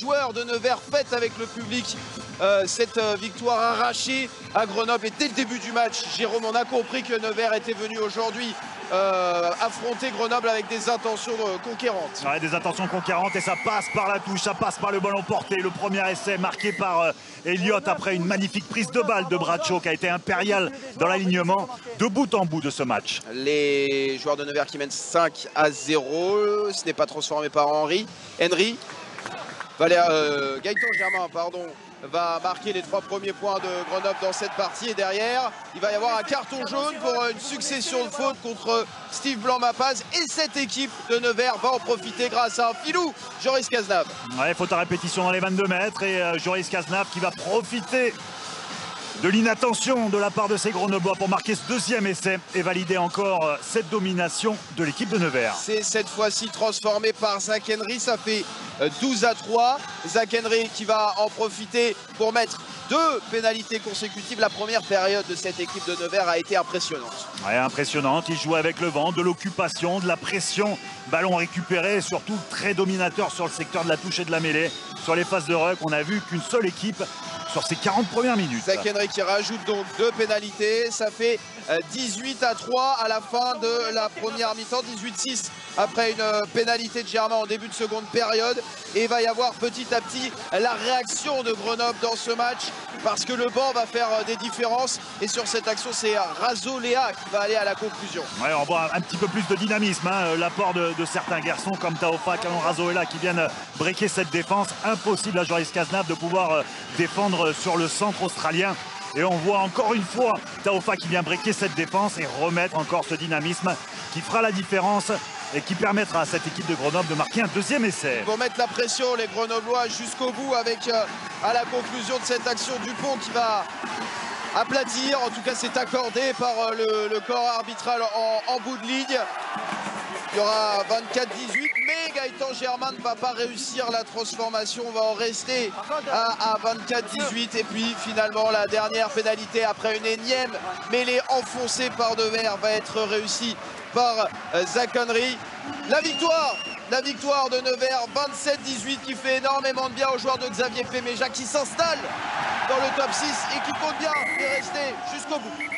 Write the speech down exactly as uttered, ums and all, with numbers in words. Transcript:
joueurs de Nevers fêtent avec le public euh, cette euh, victoire arrachée à Grenoble. Et dès le début du match, Jérôme, on a compris que Nevers était venu aujourd'hui euh, affronter Grenoble avec des intentions euh, conquérantes. Ouais, des intentions conquérantes et ça passe par la touche, ça passe par le ballon porté. Le premier essai marqué par euh, Elliott après une magnifique prise de balle de Bradshaw qui a été impérial dans l'alignement de bout en bout de ce match. Les joueurs de Nevers qui mènent cinq à zéro, ce n'est pas transformé par Henry. Henry, Valère, euh, Gaëtan Germain, pardon, va marquer les trois premiers points de Grenoble dans cette partie. Et derrière, il va y avoir un carton jaune pour une succession de fautes contre Steve Blanc-Mapaz. Et cette équipe de Nevers va en profiter grâce à un filou, Joris Cazenave. Ouais, faute à répétition dans les vingt-deux mètres et euh, Joris Cazenave qui va profiter de l'inattention de la part de ces Grenoblois pour marquer ce deuxième essai et valider encore euh, cette domination de l'équipe de Nevers. C'est cette fois-ci transformé par Zach Henry, ça fait douze à trois. Zach Henry qui va en profiter pour mettre deux pénalités consécutives. La première période de cette équipe de Nevers a été impressionnante. Ouais, impressionnante, il joue avec le vent, de l'occupation, de la pression, ballon récupéré et surtout très dominateur sur le secteur de la touche et de la mêlée. Sur les phases de ruck, on a vu qu'une seule équipe sur ces quarante premières minutes. Zach Henry qui rajoute donc deux pénalités, ça fait dix-huit à trois à la fin de la première mi-temps, dix-huit six après une pénalité de Germain en début de seconde période. Et il va y avoir petit à petit la réaction de Grenoble dans ce match parce que le banc va faire des différences et sur cette action c'est Razoléa qui va aller à la conclusion. Ouais, on voit un petit peu plus de dynamisme, hein, l'apport de, de certains garçons comme Taofa, Canon Razoléa qui viennent breaker cette défense. Impossible à Joris Cazenave de pouvoir défendre sur le centre australien. Et on voit encore une fois Taofa qui vient breaker cette défense et remettre encore ce dynamisme qui fera la différence et qui permettra à cette équipe de Grenoble de marquer un deuxième essai. Ils vont mettre la pression les Grenoblois jusqu'au bout avec euh, à la conclusion de cette action Dupont qui va aplatir. En tout cas c'est accordé par euh, le, le corps arbitral en, en bout de ligne. Il y aura vingt-quatre dix-huit, mais Gaëtan Germain ne va pas réussir la transformation. On va en rester à, à vingt-quatre dix-huit. Et puis finalement, la dernière pénalité après une énième mêlée enfoncée par Nevers va être réussie par euh, Zach Henry. La victoire, la victoire de Nevers, vingt-sept dix-huit, qui fait énormément de bien aux joueurs de Xavier Péméja qui s'installe dans le top six et qui compte bien y rester jusqu'au bout.